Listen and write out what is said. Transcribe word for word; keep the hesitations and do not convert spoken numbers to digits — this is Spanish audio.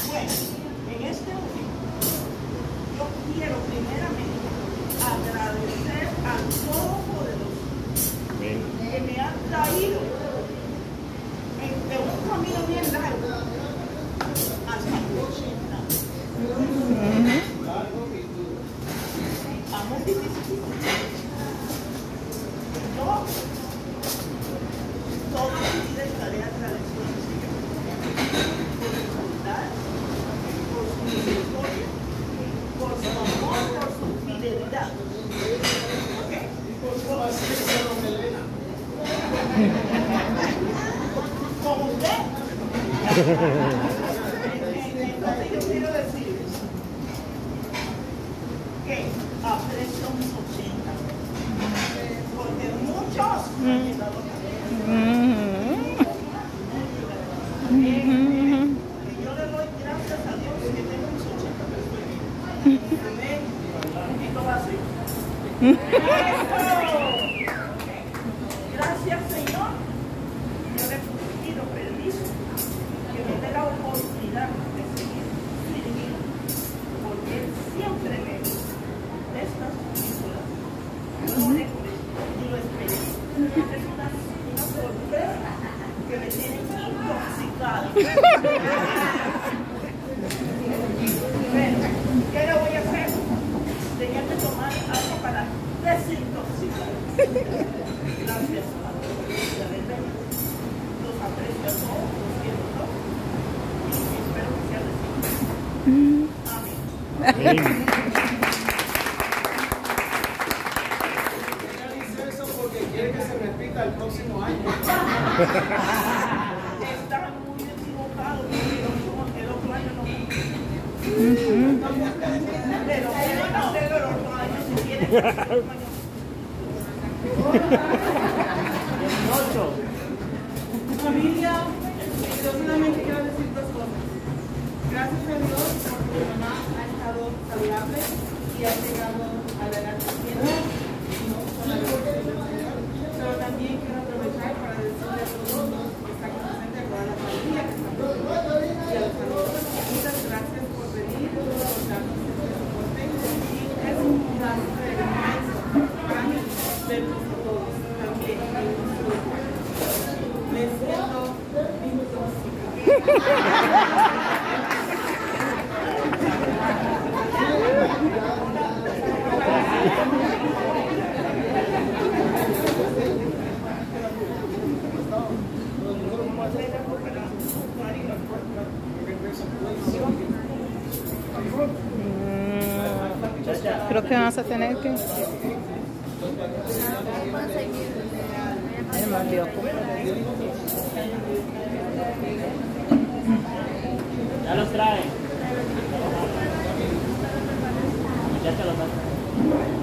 Bueno, en este momento, yo quiero primeramente agradecer al Todopoderoso que me ha traído de un camino bien largo hasta los ochenta. Vamos difícil. Yo toda mi vida estaré agradecido al Señor por su bondad, por su misericordia, por su amor, por su fidelidad. ¿Ok? Como usted. Entonces yo quiero decirles que aprecio mis ochenta, porque muchos han llegado a y yo le doy gracias a Dios que tengo mis ochenta personas. Amén. Esto va así. Gracias, Señor. Yo le pido permiso que me dé la oportunidad de seguir sirviendo, porque Él siempre me dice estas películas. No le y lo esperé. Es una, una sorpresa que me tiene intoxicada. Bueno, ¿qué le voy a hacer? Tenía que tomar algo para desintoxicar. Gracias a Dios. Los aprecio a todos, los quiero a todos. Y espero que sea recibido. Amén. Ella dice eso porque quiere que se repita el próximo año. Están muy equivocados porque el otro, el otro año no. Pero pueden hacerlo el otro año si quieren. Familia, yo solamente quiero decir dos cosas. Gracias a Dios porque mi mamá ha estado saludable y ha llegado a la edad que tiene, no con la gloria del Señor. Pero también quiero aprovechar para decirle a todos los que están presentes, a la familia que está presente y a los amigos. Muchas gracias por venir, por darnos este soporte. Es un placer inmenso para mí verlos a todos también en nuestro lugar. Me siento intoxicada. Creo que vas a tener que... El más viejo. Ya los traen. Ya te los traen.